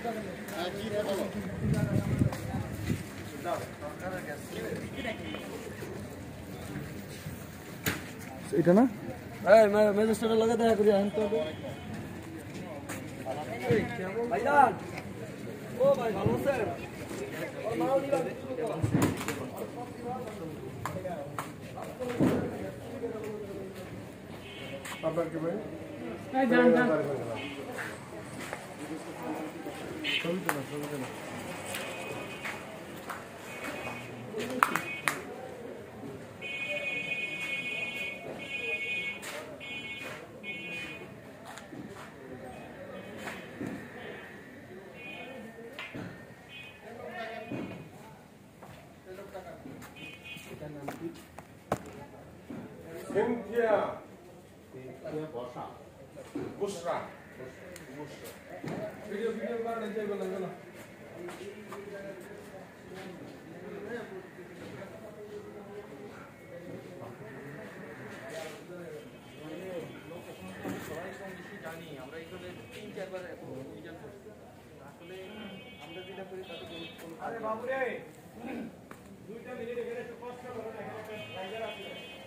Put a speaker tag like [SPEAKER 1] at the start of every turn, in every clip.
[SPEAKER 1] এটা না
[SPEAKER 2] ম্যাজিস্ট্রেটের লগে দেখা করি আনতে হবে ভাইজান ও ভাই ভালো আছেন
[SPEAKER 1] আপনার কি ভাই ছবি তোলা
[SPEAKER 3] Cynthia Bosha Bushra video कर नीचे को लगा ना
[SPEAKER 4] জানি আমরা এখানে 3-4 বার অভিযান করছি আসলে আমরা যেটা করি তাতে আরে বাবু রে 2টা মিনিট এখানে একটু কষ্ট করো না এখানে টাইগার আছে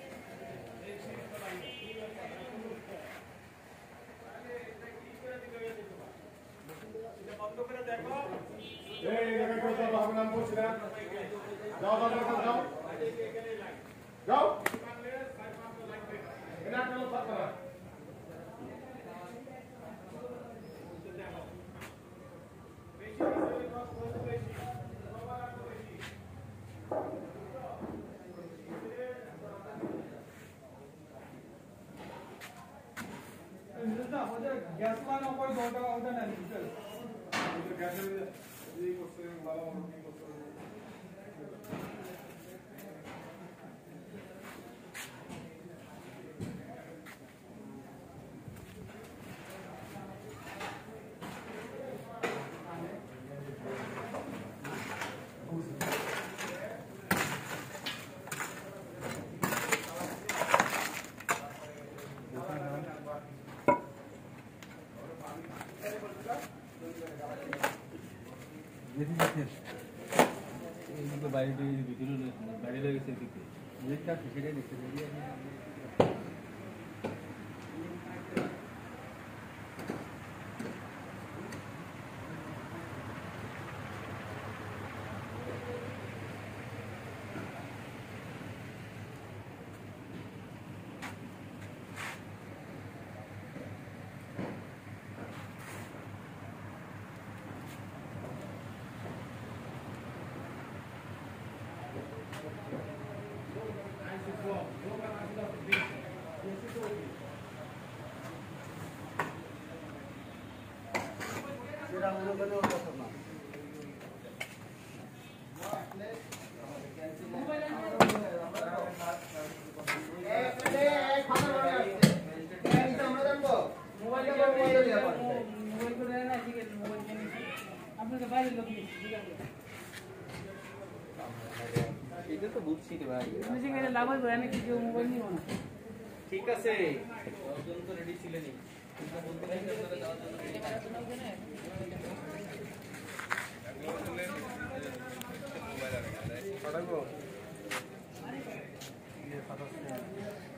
[SPEAKER 3] এই জায়গা কত ভাব নাম বলছ না যাও যাও যাও যাও এটা কেন পাতা না
[SPEAKER 4] গ্যাস লাইন উপরে 2 টাকা ওটা নেন
[SPEAKER 3] গ্যাসের এই করতে ভালো কি করতে
[SPEAKER 4] এইদিকে বাইরে ভিতরে বাইরে লেগেছে এদিকে যেটা সেটাই দেখতে এটা তো বুঝছি রে ভাই মিউজিক এর লাভ হবে না কি কেউ মোবাইল নিও না ঠিক আছে ওজন তো রেডি ছিলেনই কিন্তু বলতে চাই আপনারা যাওয়ার জন্য রেডি
[SPEAKER 3] পাঠাবো
[SPEAKER 1] ये 27